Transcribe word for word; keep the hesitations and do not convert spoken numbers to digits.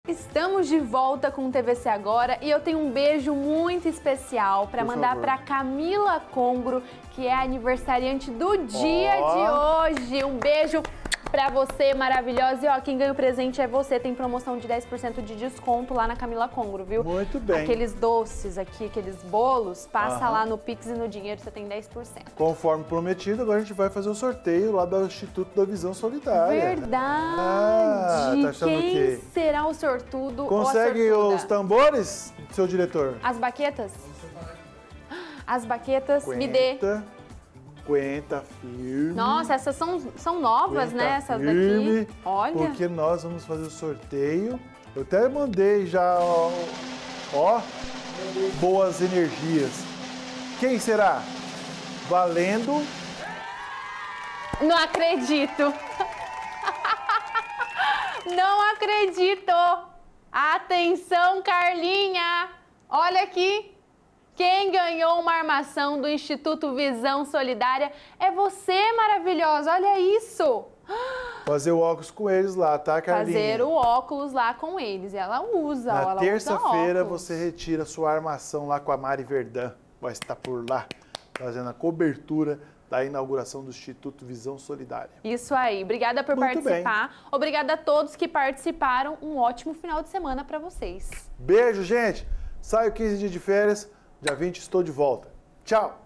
Estamos de volta com o T V C Agora e eu tenho um beijo muito especial para mandar para Camila Congro, que é aniversariante do dia oh. de hoje. Um beijo para você, maravilhosa. E ó, quem ganha o presente é você. Tem promoção de dez por cento de desconto lá na Camila Congro, viu? Muito bem. Aqueles doces aqui, aqueles bolos, passa uhum. lá no Pix e no dinheiro você tem dez por cento. Conforme prometido, agora a gente vai fazer o sorteio lá do Instituto da Visão Solidária. Verdade! Ah, tá achando quem o quê? será o sortudo Consegue ou a os tambores, seu diretor? As baquetas? As baquetas, Quenta, me dê. Aguenta firme. Nossa, essas são, são novas, né? Essas firme, daqui. Olha. Porque nós vamos fazer o sorteio. Eu até mandei já, ó, ó, boas energias. Quem será? Valendo. Não acredito. Não acredito. Atenção, Carlinha. Olha aqui. Quem ganhou uma armação do Instituto Visão Solidária é você, maravilhosa. Olha isso. Fazer o óculos com eles lá, tá, Carlinha? Fazer o óculos lá com eles. Ela usa, Na ela terça-feira você retira a sua armação lá com a Mari Verdã. Vai estar por lá, fazendo a cobertura da inauguração do Instituto Visão Solidária. Isso aí. Obrigada por Muito participar. Bem. Obrigada a todos que participaram. Um ótimo final de semana para vocês. Beijo, gente. Saio quinze dias de férias. Dia vinte estou de volta. Tchau!